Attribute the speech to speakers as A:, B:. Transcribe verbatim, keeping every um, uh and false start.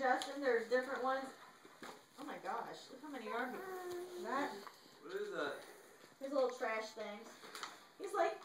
A: Justin, there's different ones. Oh my gosh, look how many are here. That.
B: What is that?
A: These little trash things. He's like,